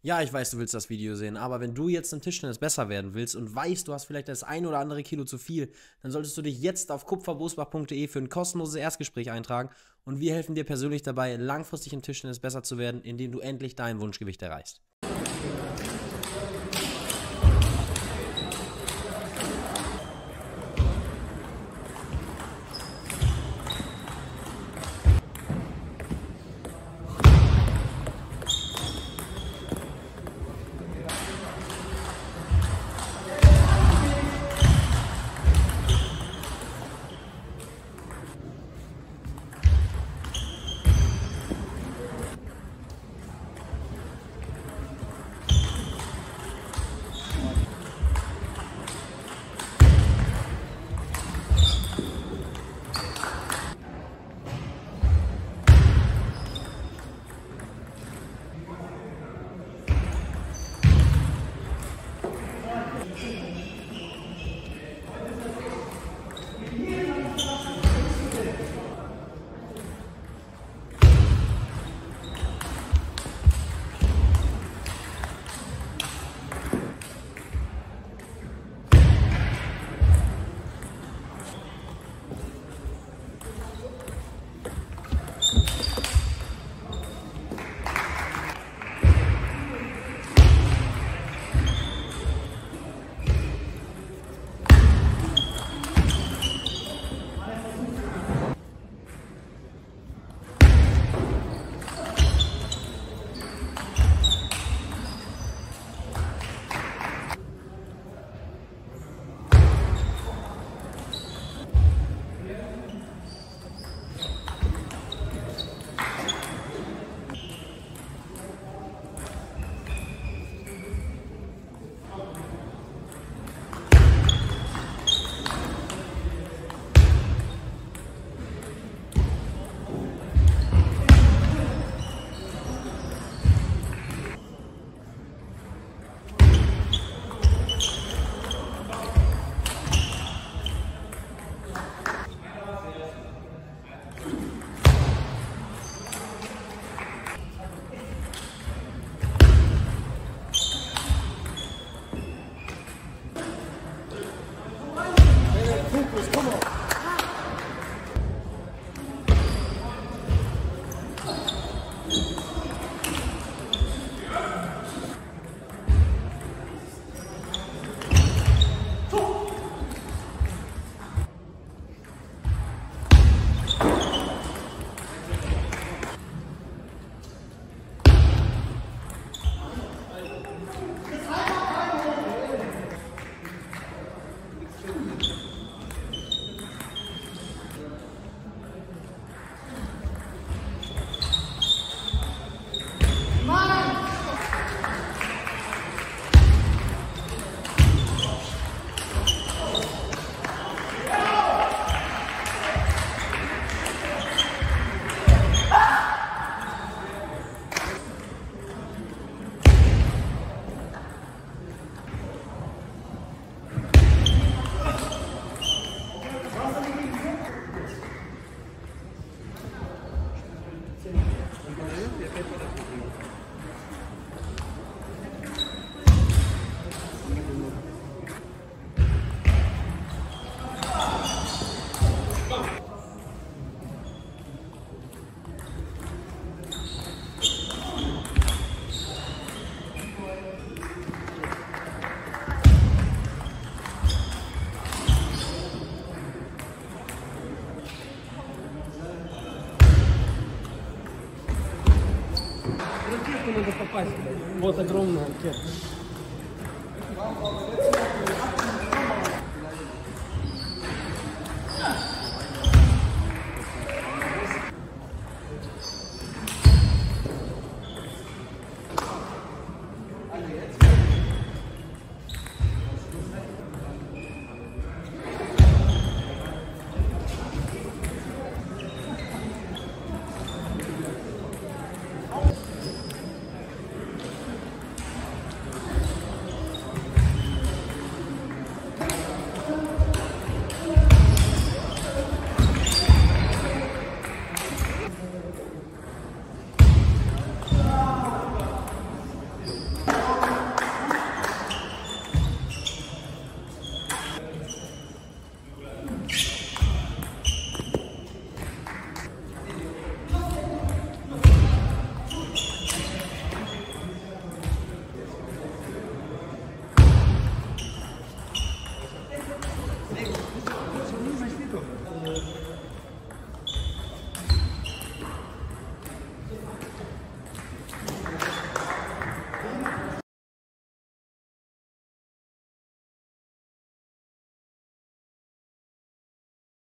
Ja, ich weiß, du willst das Video sehen, aber wenn du jetzt im Tischtennis besser werden willst und weißt, du hast vielleicht das ein oder andere Kilo zu viel, dann solltest du dich jetzt auf kupferbosbach.de für ein kostenloses Erstgespräch eintragen und wir helfen dir persönlich dabei, langfristig im Tischtennis besser zu werden, indem du endlich dein Wunschgewicht erreichst. Надо попасть. Вот огромная ракета.